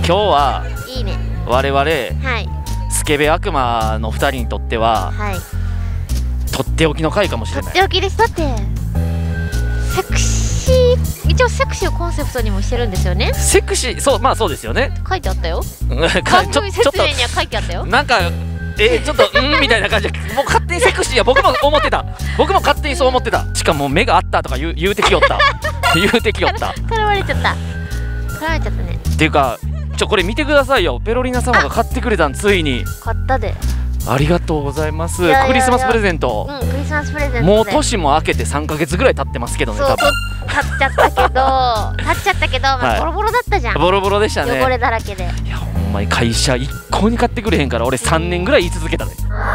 今日はいいね。 我々 はい。 スケベ悪魔の2人にとってははい。 とっておきの回かもしれない。 とっておきです。だってセクシー、一応セクシーをコンセプトにもしてるんですよね。 セクシー、そう、まあそうですよね。 書いてあったよ。番ちょ組ちょっと説明には書いてあったよ。 なんかちょっとみたいな感じで、もう勝手にセクシーや、僕も思ってた。僕も勝手にそう思ってた。しかも目があったとか言うてきよった言うてきよった。 絡まれちゃった。絡まれちゃったね。 っていうか、これ見てくださいよ。ペロリナ様が買ってくれたん、ついに。 買ったで。 ありがとうございます。 いやいやいやクリスマスプレゼント。 うん、クリスマスプレゼントで。 もう年も明けて3ヶ月ぐらい経ってますけどね、 そう多分。 経っちゃったけど、まはいあボロボロだったじゃん。 ボロボロでしたね。 汚れだらけで。 いや、ほんまに会社一向に買ってくれへんから、俺3年ぐらい言い続けたね。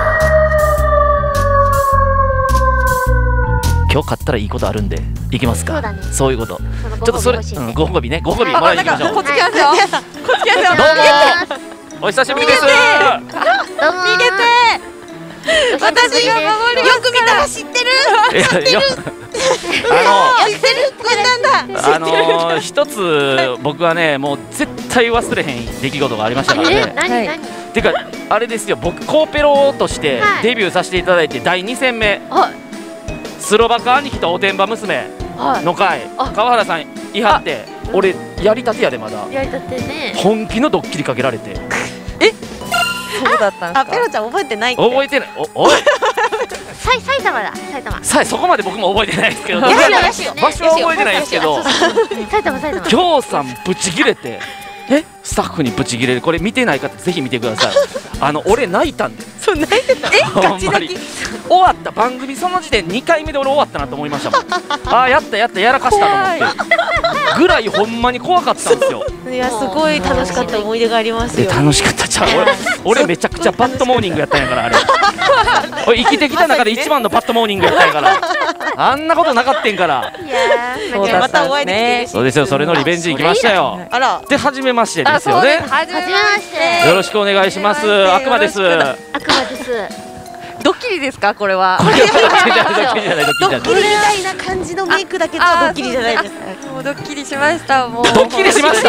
今日買ったらいいことあるんで行きますか。 そうだね。 そういうこと。 そのちょっとそれ、ご褒美ね、ご褒美もらいに行きましょう。 こっち来ますよ。こっち来ますよ。 どうもお久しぶりです。 どうも逃げて。私が守りよく見たら知ってる。 いや知ってる軍団だ。 一つ僕はね、もう絶対忘れへん出来事がありましたからね。 何てかあれですよ、僕コーペロとしてはいデビューさせていただいて第2戦目、 はいスロバカ兄貴とおてんば娘はいの回、川原さんいはって、俺やりたてやでまだやりたてね。 本気のドッキリかけられてそうだったんですか。ペロちゃん覚えてないって。 覚えてない。おい埼玉だ。埼玉。 さあ、そこまで僕も覚えてないですけど、場よ所しよは覚えてないですけど、 埼玉。 きょうさんブチギレて、スタッフにブチギレる、これ見てない方ぜひ見てください。俺泣いたんで、 そう泣いてた。ガチ泣き。 終わった番組その時点2回目で俺終わったなと思いましたもん。ああ、やったやらかしたと思ってぐらいほんまに怖かったんですよ。 いや、すごい楽しかった思い出がありますよ。 楽しかったじゃん。俺めちゃくちゃバッドモーニングやったんやから、あれ俺生きてきた中で一番のバッドモーニングやったんやから、あんなことなかったんから。 いやまたお会いできて。 そうですよ、それのリベンジ行きましたよ。 あら。 で、初めましてですよね。 はじめまして。 よろしくお願いします。悪魔です。 悪魔です。 ドッキリですか、これは。 ドッキリじゃない。 ドッキリみたいな感じのメイクだけどドッキリじゃないです。 もうドッキリしました。もうドッキリしました。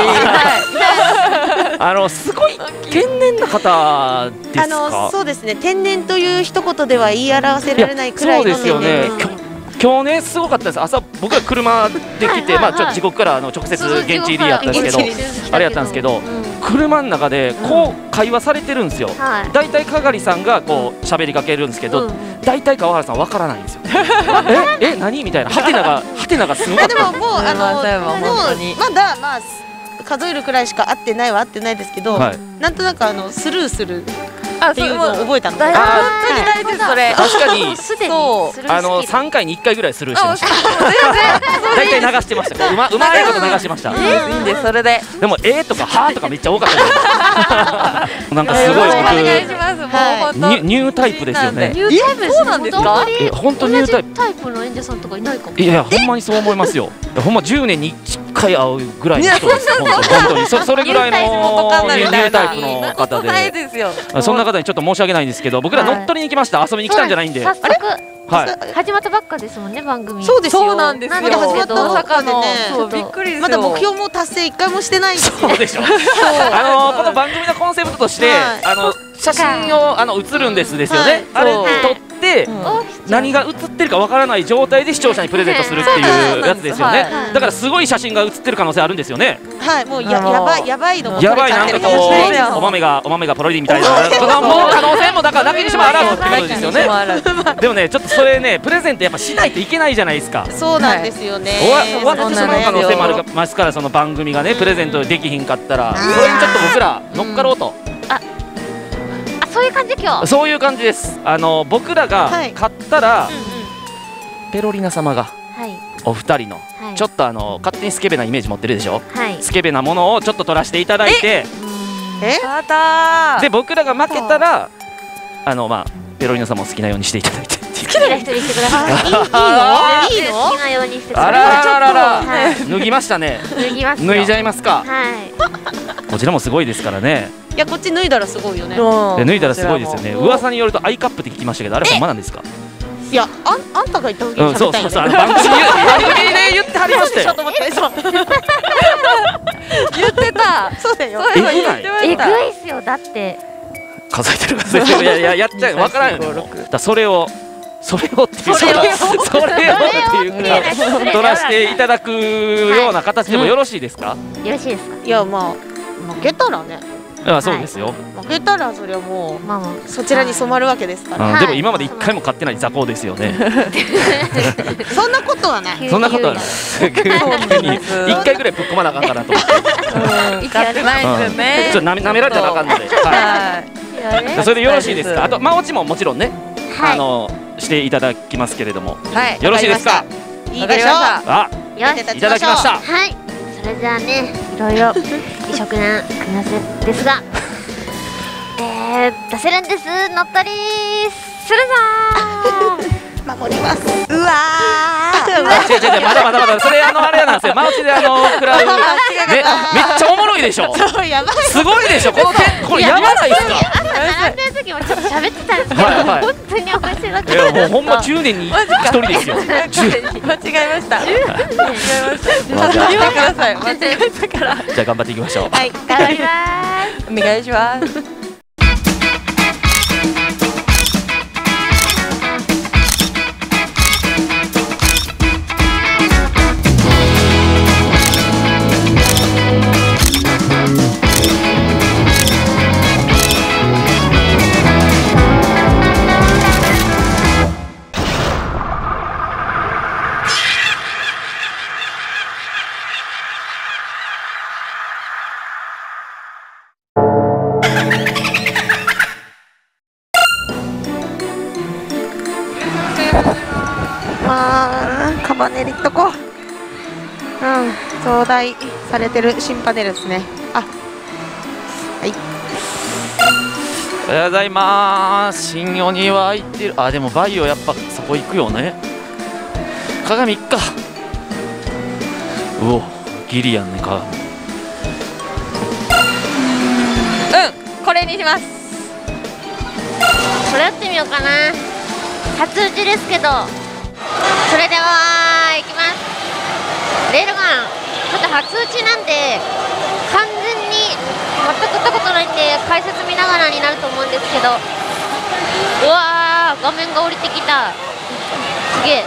すごい天然な方ですか。 そうですね。天然という一言では言い表せられないくらいの天然です。 今日ね、すごかったです。朝僕ら車で来て、まあちょっと地獄から直接現地入りやったんですけど、あれやったんですけど、車の中でこう会話されてるんですよ。だいたいかがりさんがこう喋りかけるんですけど、だいたい川原さんわからないんですよ。何みたいな、ハテナがすごかった。 でももうまだまあ数えるくらいしか会ってないですけど、なんとなくスルーするっていうのを覚えたの。 本当に大事それ。 確かにそう 3回に1回ぐらいスルーしてました。大体流してました。うまいこと流してました。 いいんでそれで。 でもとかはとかめっちゃ多かったです。なんかすごいお願いします。もう本当ニュータイプですよね。 ニュータイプそうなんですか。 本当ニュータイプ。 タイプの演者さんとかいないかも。 いや、ほんまにそう思いますよ。ほんま10年に1回会うぐらいの人ですよ。本当にそれぐらいのニュータイプの方で。そんな方にちょっと申し訳ないんですけど、僕ら乗っ取りに行きました。遊びに来たんじゃないんで。 早速はい始まったばっかですもんね、番組。 そうですよ。 そうなんですよ。 まだ始まったばっかでね。 そうびっくりですよ。 まだ目標も達成1回もしてないんですよ。 そうでしょ。この番組のコンセプトとして写真を写るんですよね。あれ撮って何が写ってるかわからない状態で視聴者にプレゼントするっていうやつですよね。だからすごい写真が写ってる可能性あるんですよね。 はい、もうやばいのもやばい、なんかこうお豆がポロリみたいなもう可能性もだからなきにしもあらずってことですよね。でもね、ちょっとそれね、プレゼントやっぱしないといけないじゃないですか。 そうなんですよね。 終わってしまう可能性もありますから、その番組がねプレゼントできひんかったら、それにちょっと僕ら乗っかろうと。 そういう感じ今日。 そういう感じです。僕らが買ったらペロリナ様がお二人のちょっと勝手にスケベなイメージ持ってるでしょ。スケベなものをちょっと取らせていただいて、で僕らが負けたらまあペロリナ様を好きなようにしていただいて。 好きな人にしてください。いいの？好きなようにしてください。 あら脱ぎましたね。脱いじゃいますか。こちらもすごいですからね。 いや、こっち脱いだらすごいよね。 脱いだらすごいですよね。噂によるとアイカップって聞きましたけど、あれほんまなんですか。 いや、あんたが言った時にそう喋ったそうそう、 よね。 番組で言ってはりましたよ。 ちょっと待って、そう。 言ってた。 そうだよ。 えぐない？ えぐいっすよ。だって数えてる。いややっちゃうわからんよね。だそれをっていうそれをっていうか取らせていただくような形でもよろしいですか？ よろしいですか？ いやまあ負けたらね。 そうですよ。 負けたらそれはもうそちらに染まるわけですから。 でも今まで一回も勝ってない雑魚ですよね。 そんなことはない。 そんなことはない。一回ぐらいぶっ込まなあかんかなと思って。 勝ってないですね。 ちょっと舐められたらあかんので。それでよろしいですか？あとオチももちろんね、していただきますけれども、よろしいですか？ いいでしょう。 あ、いただきました。 はい。それじゃあね、いろいろ異色な組み合わせですが、出せるんです。乗ったりするぞ。 守ります。うわ違うまだそれあれなんですよ。マウチで食らうめっちゃおもろいでしょ。すごいでしょ。これやばないですか？ 並んでる時もちょっと喋ってたんですけど、本当に面白くて。 いやもうほんま10年に1人ですよ。 間違えました。間違えました。間違えてください。間違えたから。 じゃあ頑張っていきましょう。 はい、 頑張ります。 お願いします。 カバネリっとこう。増大されてる新パネルですね。はい。 おはようございます。新鬼は開いてる。でもバイオやっぱそこ行くよね。鏡いっか。うお、ギリやんね鏡。 これにします。 これやってみようかな。初打ちですけど。それではいきます。レールガンちょっと初打ちなんで完全に全く打ったことないんで解説見ながらになると思うんですけど、うわー画面が降りてきた。すげえ。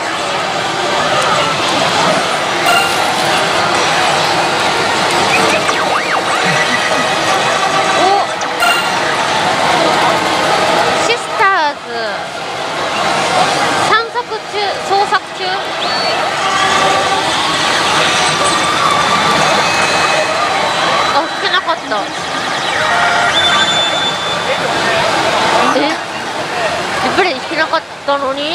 シスターズ捜索中。来てなかった。リプレイしてなかったのに。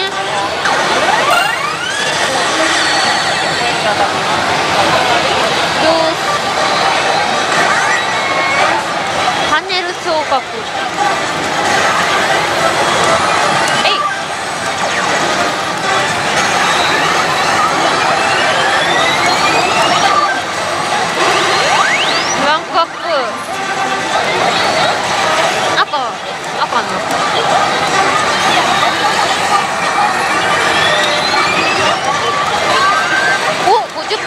パネル昇格。赤な。お、50%。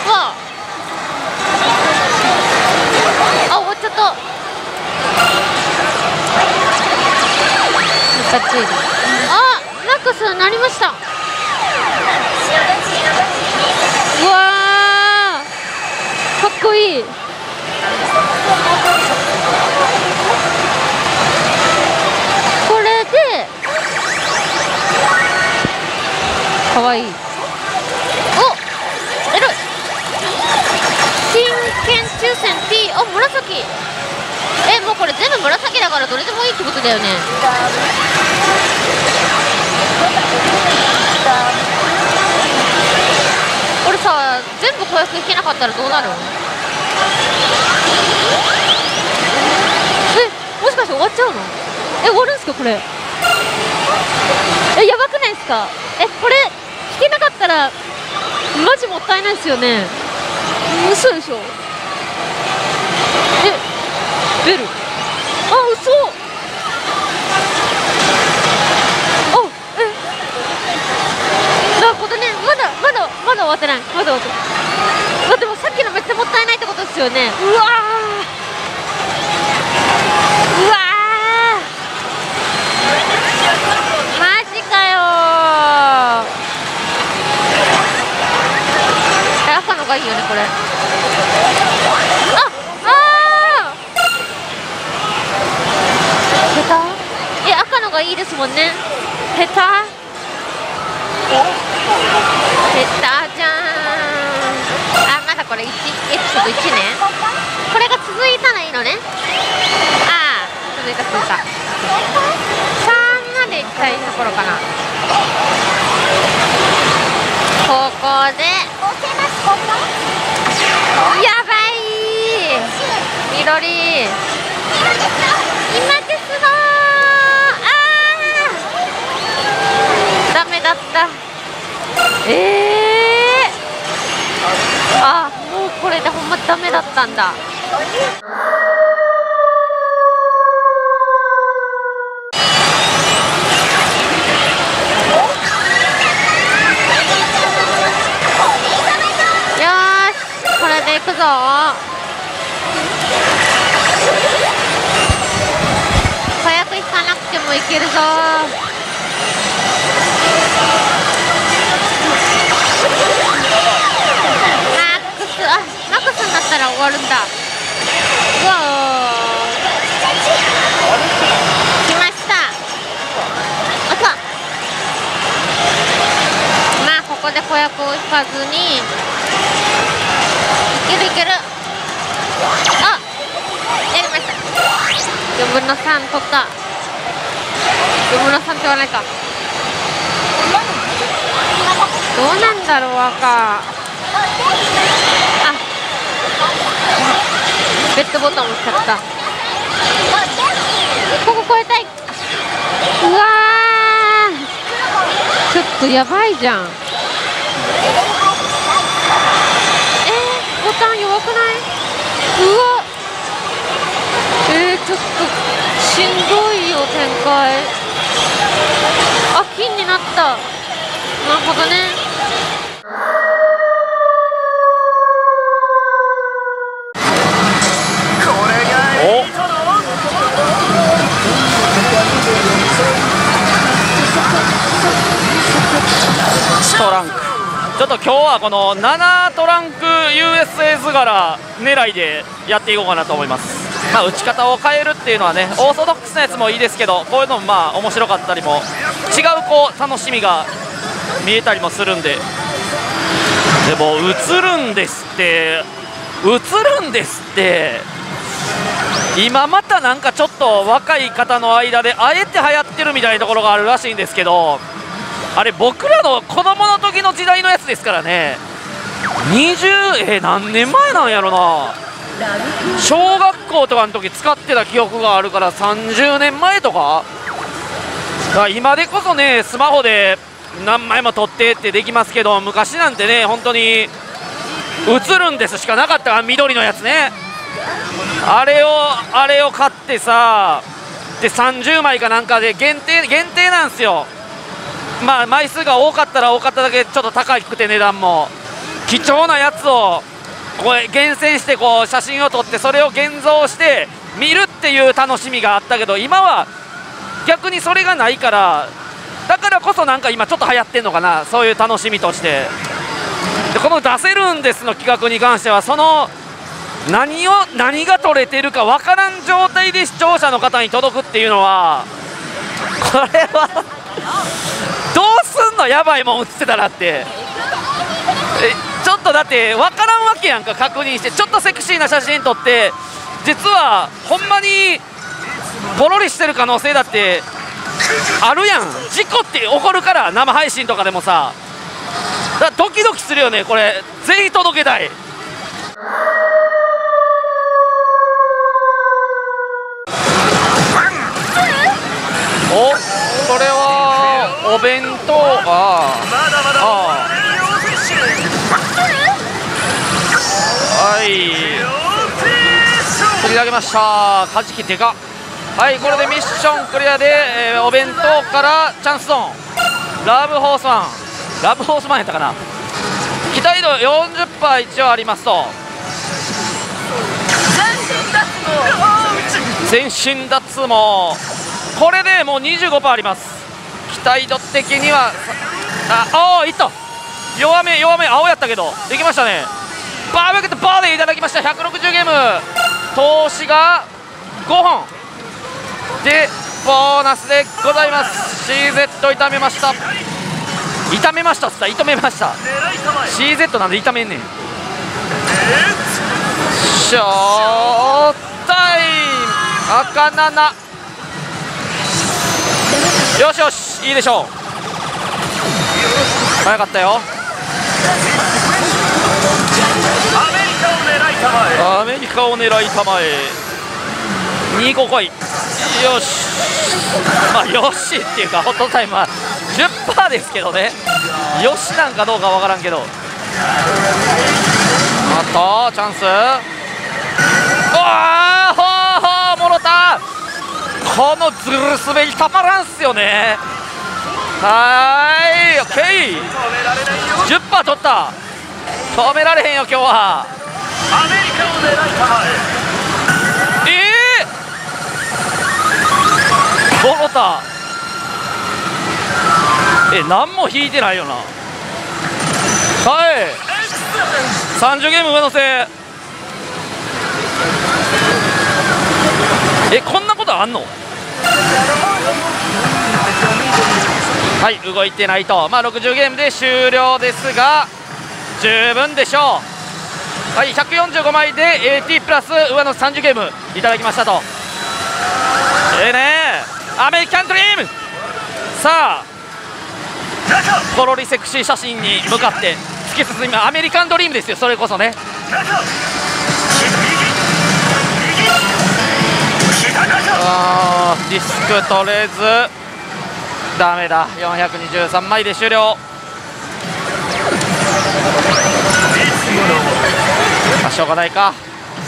終わっちゃった。マックスなりました。うわー、かっこいい。かわいい。お、エロい。真剣抽選 P。紫。もうこれ全部紫だからどれでもいいってことだよね。これさ、全部子役引けなかったらどうなるの？もしかして終わっちゃうの？終わるんですかこれ？やばくないですか？これ引けなかったらマジもったいないですよね。嘘でしょ。ベル。嘘。なるほどね。まだ終わってない。まだ終わってない。でもさっきのめっちゃもったいないってことですよね。うわー。 がいいよねこれ。下手？赤のがいいですもんね。下手？下手じゃん。まだこれエピソード1ね。これが続いたらいいのね。続いた。3までいきたいところかな。ここでやばい緑今ですのダメだった。もうこれでほんまダメだったんだ。これでいくぞ。早く行かなくてもいけるぞ。マックスになったら終わるんだ。うわー来ました。ここで子役を引かずにいける。やりました。4分の3取った。4分の3って言わないか。どうなんだろう赤。ベッドボタン押しちゃった。ここ越えたい。うわーちょっとやばいじゃん。ボタン弱くない？うわちょっとしんどいよ展開。金になった。なるほどね。 トランクちょっと今日はこの7トランク USA 図柄狙いでやっていこうかなと思います。打ち方を変えるっていうのはね、オーソドックスなやつもいいですけど、こういうのも面白かったりも、違う楽しみが見えたりもするんで。でも映るんですって今またなんかちょっと若い方の間であえて流行ってるみたいなところがあるらしいんですけど、あれ僕らの子供の時の時代のやつですからね。何年前なんやろな。小学校とかの時使ってた記憶があるから30年前とか。今でこそねスマホで何枚も撮ってってできますけど、昔なんてね本当に映るんですしかなかったから、緑のやつね。あれを買ってさ、で30枚かなんかで限定なんですよ。枚数が多かったら多かっただけちょっと高くて値段も貴重なやつを厳選して写真を撮って、それを現像して見るっていう楽しみがあったけど、今は逆にそれがないから、だからこそなんか今ちょっと流行ってんのかな、そういう楽しみとして。でこの出せるんですの企画に関しては、その何が撮れてるか分からん状態で視聴者の方に届くっていうのは、これはどうすんの、やばいもん映ってたらって。ちょっとだって分からんわけやんか。確認してちょっとセクシーな写真撮って、実はほんまにポロリしてる可能性だってあるやん。事故って起こるから、生配信とかでもさ。だからドキドキするよねこれ。ぜひ届けたい。これはお弁当。釣り上げました。カジキでか。はい、これでミッションクリアで、お弁当からチャンスゾーン。ラブホースマンやったかな。期待度 40% 一応ありますと。全身脱毛これでもう 25% あります。期待度的には、いった。弱め青やったけどできましたね。 バーベキューとバーでいただきました。160ゲーム投資が5本でボーナスでございます。 CZ 炒めました。炒めましたっつったら炒めました。 CZ なんで炒めんねん。ショータイム赤7。よしよし、いいでしょう。早かったよ。アメリカを狙いたまえ。2個来い。よし、まあよしっていうかホットタイムは 10% ですけどね。よしなんかどうかわからんけど、あとチャンス。ああ、もろた。このズル滑りたまらんっすよね。はーい、オッケー。 10% 取った。止められへんよ今日は。アメリカを狙いたまえ。もろた。何も引いてないよな。はい、30ゲーム上乗せ。こんなことあんの。はい、動いてないと。まあ60ゲームで終了ですが十分でしょう。はい、145枚で AT プラス上の30ゲームいただきましたと。アメリカンドリーム。さあポロリセクシー写真に向かって突き進み、アメリカンドリームですよ、それこそね。ディスク取れずダメだ。423枚で終了。しょうがないか。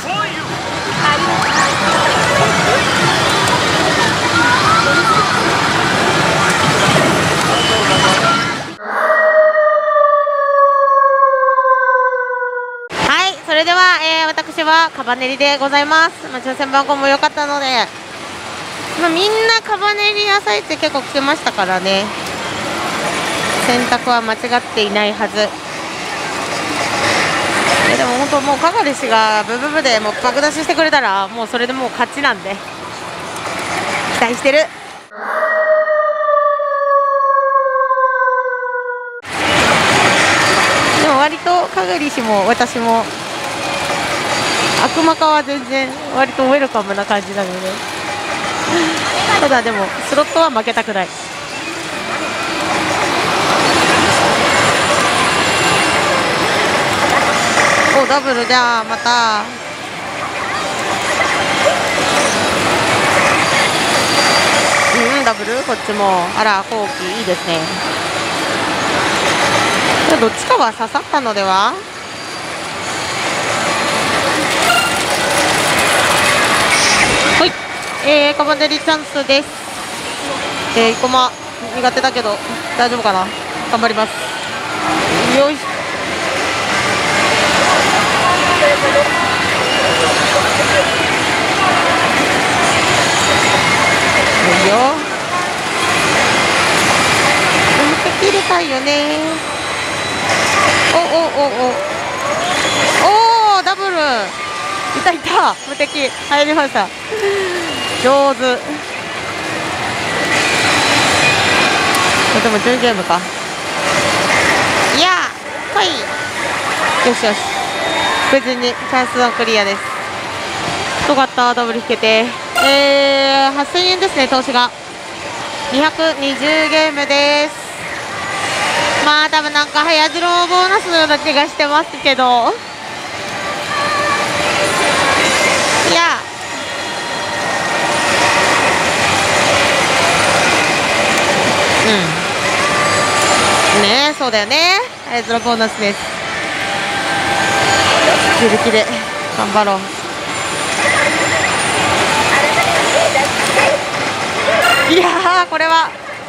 はい、それでは、私はカバネリでございます。抽選番号も良かったので、みんなカバネリ野菜って結構来てましたからね。選択は間違っていないはず。でも本当もうかがりしがブブブでもう爆出ししてくれたらもうそれでもう勝ちなんで期待してる。でも割とかがりしも私も悪魔化は全然割とウェルカムな感じなのでただでもスロットは負けたくない。お、ダブル。じゃあまたダブル。こっちもあら後期いいですね。どっちかは刺さったのでは。はい、カバネリチャンスです。生駒苦手だけど大丈夫かな。頑張ります。よいしょ。いいよ。切れたいよね。おダブル。いたいた。無敵入りました。上手。でも10ゲームか。いやはい。よしよし。無事にチャンスのクリアです。よかった。ダブル引けて8000円ですね。投資が220ゲームです。まあ多分なんか早ズローボーナスのような気がしてますけど、いやねえ、そうだよね。早ズローボーナスです。自力で頑張ろう。いやーこれは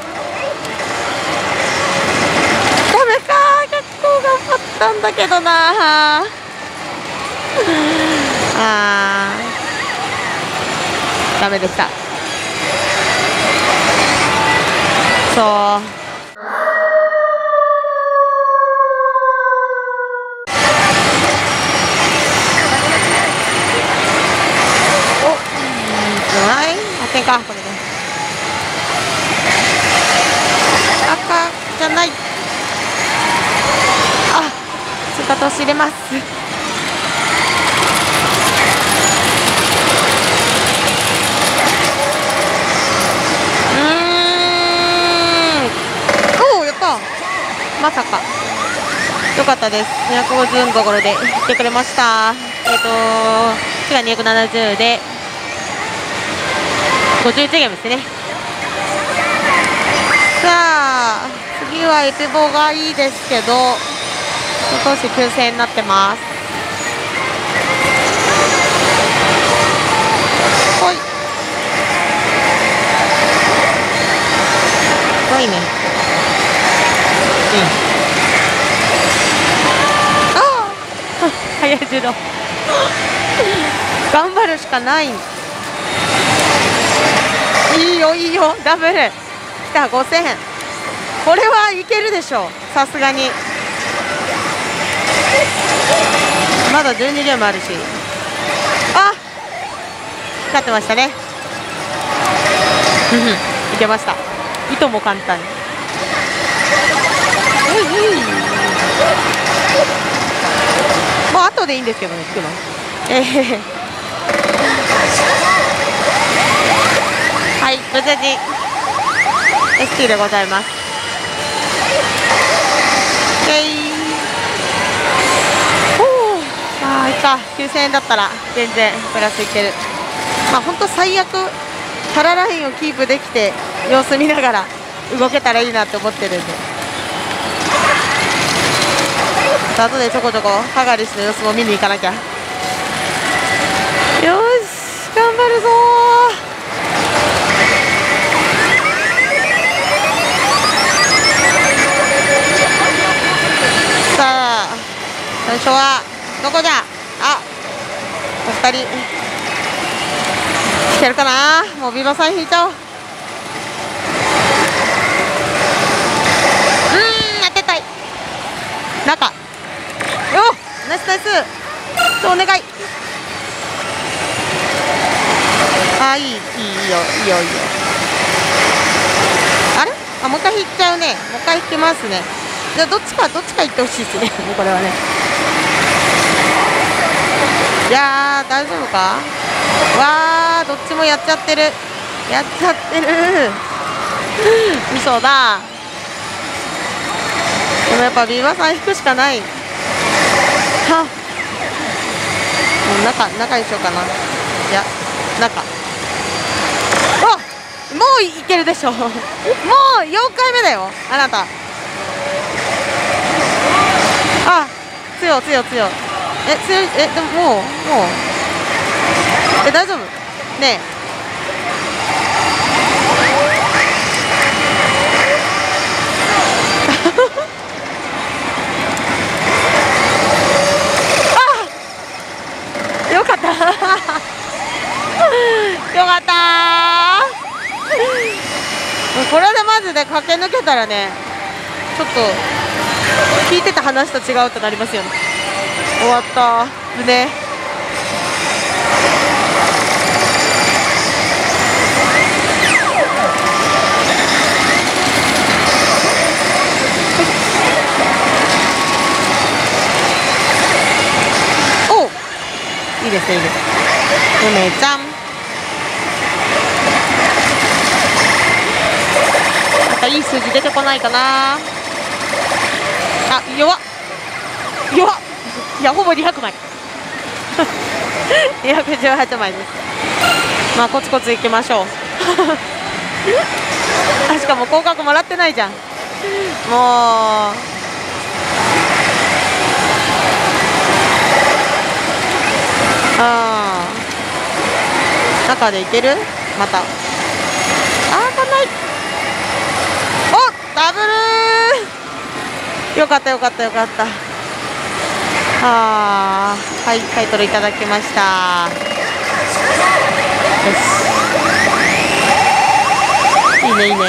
ダメか。結構頑張ったんだけどな。ダメでした。そうかこれで。赤じゃない。あ、通過通し入れます。おお、やった。まさか。よかったです。250のところで行ってくれました。次が270で51ゲームですね。さあ次はエペボがいいですけど少し9000円になってます。ほい、すごいね。早い柔道頑張るしかない。いいよいいよ、ダブルきた。5000、これはいけるでしょう、さすがに。まだ12ゲームあるし。あ、勝ってましたね。いけました。いとも簡単。もう後でいいんですけどね、聞くの。はい、無事に ST でございます。ああ、いいか、9000円だったら全然プラスいける。まあ本当最悪タララインをキープできて様子見ながら動けたらいいなって思ってるんで、後でちょこちょこハガリスの様子も見に行かなきゃ。よし、頑張るぞー。さあ最初はどこじゃ。あ、お二人いけるかな。もうビバさん引いちゃおう。当てたい。中よ、ナイスナイス。お願い。あ、いいいいよいいよいいよ。あれ、あ、もう一回引っちゃうね。もう一回引きますね。じゃあどっちか行ってほしいですねこれはね。いやー、大丈夫か。わー、どっちもやっちゃってる。やっちゃってる嘘だ。でもやっぱビーバーさん引くしかない。はっ、もう中にしようかな。いや、中。あ、もういけるでしょもう4回目だよあなた。あ、強い。強い。でももう大丈夫ねえ。あ、よかったよかったー。これでマジで駆け抜けたらね、ちょっと聞いてた話と違うとなりますよね。終わったね。お、いいですね、いいです。梅ちゃん、なんかいい数字出てこないかな。あ、弱っ。いや、ほぼ200枚218枚です。まあコツコツいきましょうあ、しかも広告もらってないじゃん。もう中でいける。また当たんない。お、ダブル。よかった。はい、タイトルいただきました。よし、いいね。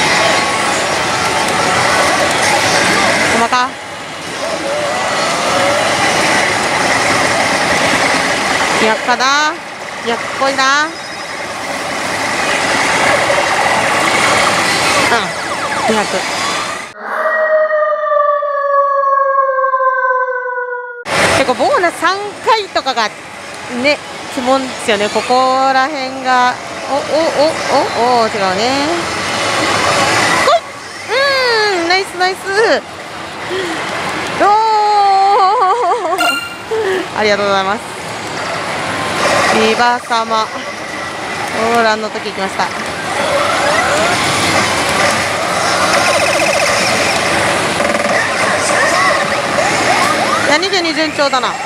細か 200かな。200っぽいな。200。結構ボーナス3回とかがね、鬼門ですよね。ここら辺がお違うね。ナイスナイス。ありがとうございます。リバ様オーランの時行きました。何気に順調だな。ちょ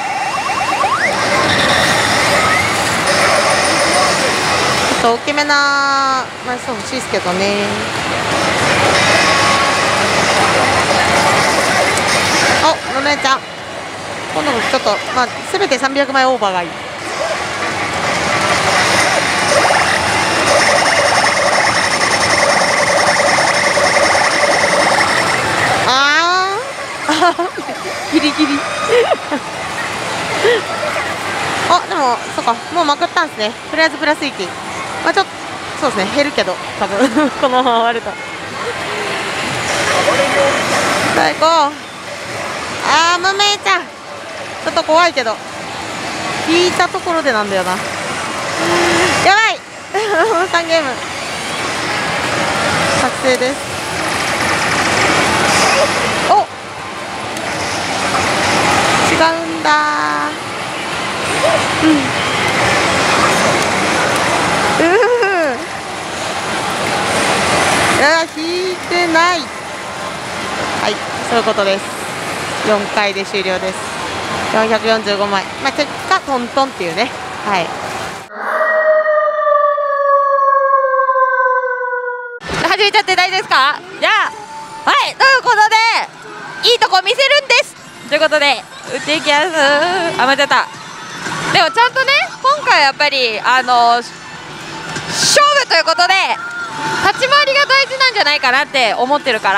っと大きめな枚数欲しいですけどね。お、のねちゃん今度もちょっとせめて300枚オーバーがいい。ギリギリでもそうか、もうまくったんですね。とりあえずプラス1、ちょっとそうですね、減るけど多分このまま終わると。さあ行こう。ムメイちゃんちょっと怖いけど引いたところでなんだよな。やばい3ゲーム作成です。違うんだ引いてない。はい、そういうことです。4回で終了です。445枚、結果トントンっていうね。はい、 始めちゃって大丈夫ですか？じゃあはい、ということでいいとこ見せるんですということで打っていきます。間違った。でもちゃんとね、今回はやっぱり勝負ということで立ち回りが大事なんじゃないかなって思ってるから、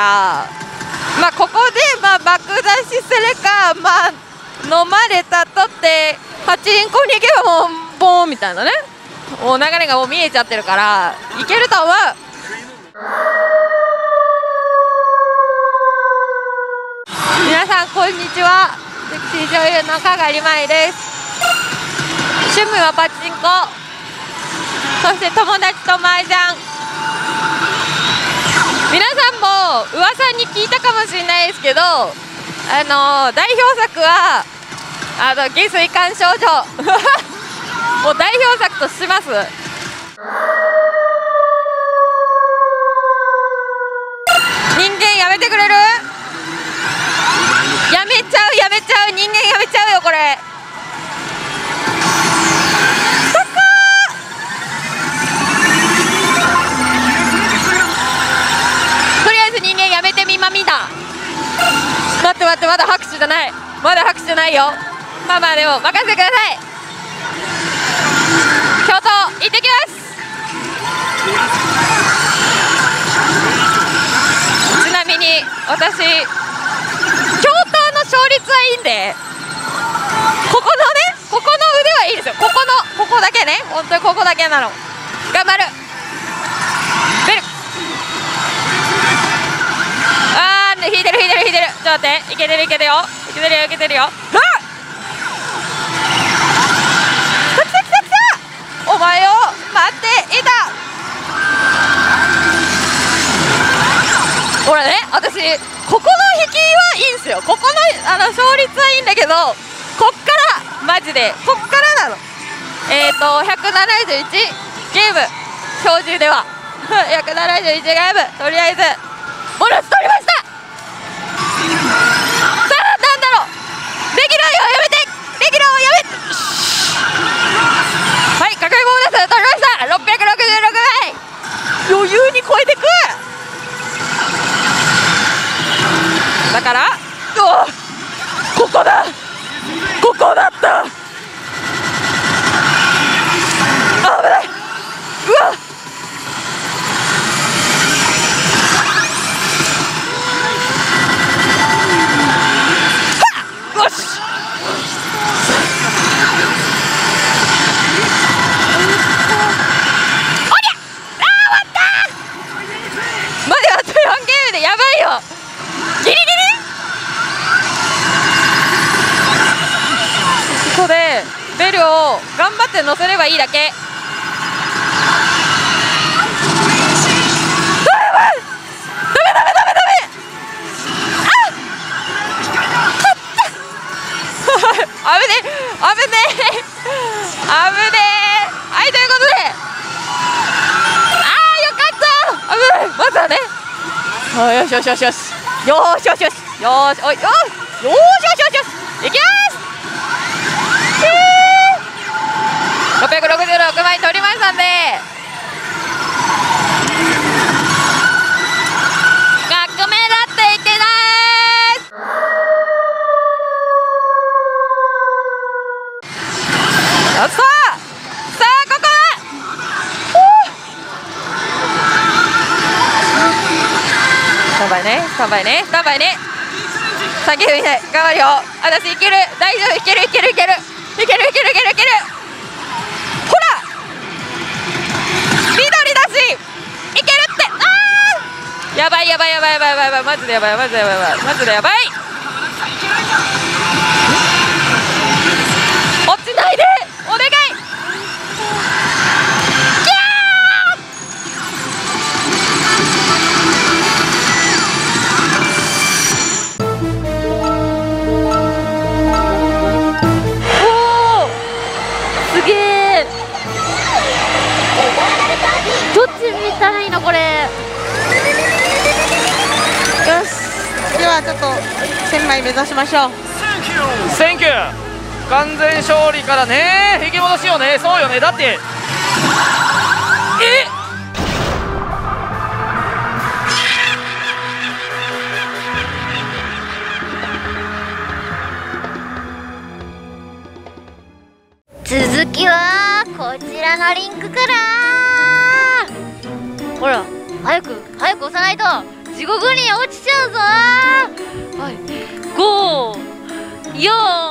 ここで爆出しするか、飲まれたとってパチンコに行けばもうボーンみたいなね、もう流れがもう見えちゃってるからいけると思う。皆さんこんにちは、セクシー女優のかがりまいです。趣味はパチンコ、そして友達と麻雀。皆さんも噂に聞いたかもしれないですけど、代表作は下水管少女を代表作とします。人間やめてくれる？やめちゃう人間やめちゃうよこれ。とりあえず人間やめてみまみだ。待ってまだ拍手じゃない、まだ拍手じゃないよ。でも任せてください。京都行ってきます。ちなみに私京都の勝率はいいんで、ここの腕はいいですよ。ここだけね、本当にここだけなの。頑張る。ベル引いてる。ちょっと待って、いけてるよ。お前を待っていた。ほらね、私ここの引きはいいんですよ。ここの勝率はいいんだけど、こっからマジでこっからなの。171ゲーム標準では171ゲーム、とりあえずボーナス取りました。さあなんだろう、レギュラーをやめて。はい、価格ボーナス取りました。666枚余裕に超えてく。だからここだった危ない。よしやばいよ、ギリギリ。ここでベルを頑張って乗せればいいだけ。危ねえ、危ねえ、危ねえ。はい、ということで、よかった。危ない。まずはね、よしよしよしよしよしよしよしよしおいよしよしよしよしよしいきます。666枚取りましたんで、革命だって言ってない。さあここはスタンバイね、スタンバイね、スタンバイね。叫びない、頑張るよ。私いける、大丈夫、いけるいけるいけるいけるいけるいけるいける。ほら緑だしいけるって。やばいやばいやばいやばいやばい、マジでやばいマジでやばいマジでやばい。落ちないでお願い。 すげえ。どっち見たらいいのこれ。 よし、ではちょっと1000枚目指しましょう。 センキュー。完全勝利からね、引き戻しよね。そうよね、だって続きはこちらのリンクから。ほら、早く押さないと地獄に落ちちゃうぞ。はい、5、4、